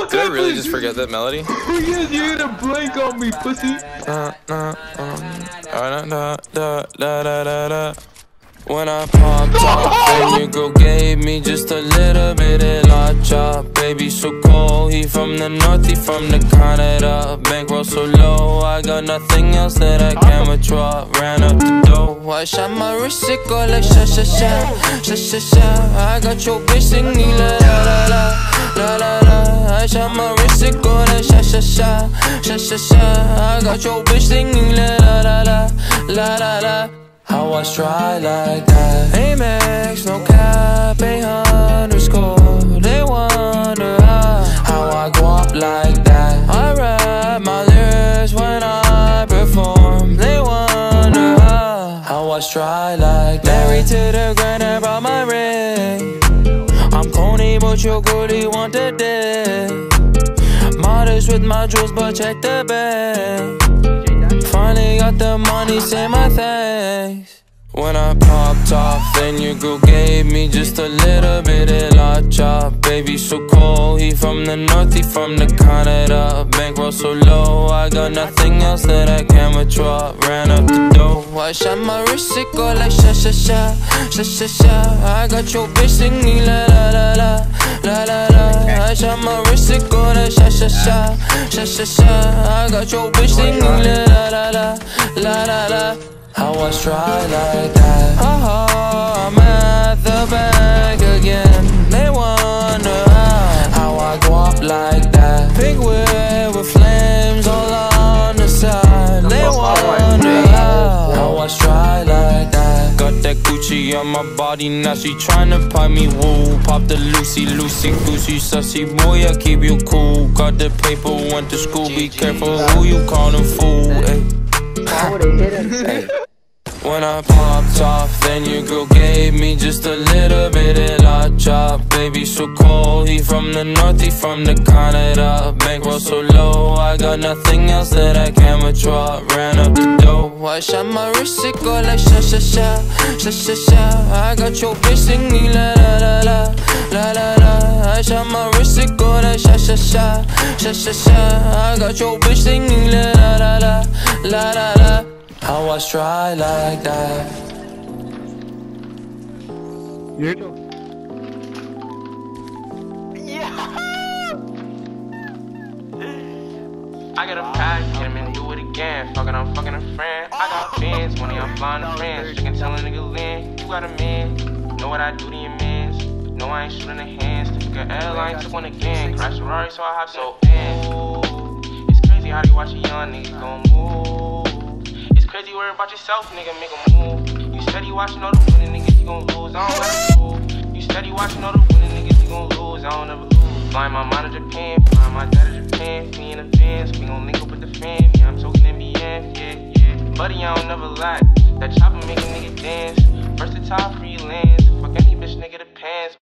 Did I really just forget that melody? Yes, you're gonna blank on me, pussy. When I popped off, then your girl gave me just a little bit of la chop. Baby so cold, he from the north, he from the Canada. Bankroll so low, I got nothing else that I can withdraw. Ran up the dough, I shot my wrist, it go like sha sha sha, sha sha sha. I got your bitch singing la la la la, la la la. I shot my wrist, it go like sha sha sha, sha sha sha. I got your bitch singing la la la la, la la la. How I try like that? Amex, no cap, 800 They wonder how I go up like that. I rap my lyrics when I perform. They wonder how I try like that. Married to the grind, I brought my ring. I'm corny, but your girlie want the dick. Modest with my jewels, but check the bag. Finally got the money, say my thanks. When I popped off, then your girl gave me just a little bit of la chop. Baby so cold, he from the north, he from the Canada. Bankroll so low, I got nothing else that I can withdraw. Ran up the dough, I shot my wrist, it go like sha sha sha, sha sha sha. I got your bitch singing la la la la, la la la. I shot my wrist, it go like sha sha sha, sha sha sha. I got your bitch singing la la la la, la la la. How I try like that? I'm at the bank again. They wonder how I go up like that. Big whip with flames all on the side. They wonder how I try like that. Got that Gucci on my body, now she tryna pipe me, woo. Pop the Lucy, Lucy, Goosey, sussy boy, I keep you cool. Got the paper, went to school, be careful who you callin' fool, ayy. When I popped off, then your girl gave me just a little bit of la chop. Baby so cold, he from the north, he from the Canada. Bankroll so low, I got nothing else that I can withdraw. Ran up the dough, I shot my wrist, it go like sha sha sha, sha sha sha. I got your bitch singing la la la la, la la la. I shot my wrist, it go like sha sha sha, sha sha sha. I got your bitch singing la la la la, la la la. How I try like that? I got a pack, get him and do it again. Fuckin', I'm fucking a friend. I got fans, money, I'm flying to friends. Chicken tell a nigga Lynn, you got a man. Know what I do to your mans. No, I ain't shooting the hands. Took an airline, took one again. Crash Ferrari, so I hop so in. It's crazy how they watch a young nigga gon' move. Crazy worry about yourself, nigga, make a move. You steady watching all the winning niggas, you gon' lose. I don't let it move. You steady watching all the winning niggas, you gon' lose. I don't ever lose. Flying my mind to Japan, flying my dad to Japan. Me in advance, we gon' link up with the fam. Yeah, I'm talking NBN, yeah, yeah. Buddy, I don't never lie. That chopper make a nigga dance. Versatile freelance, fuck any bitch nigga the pants.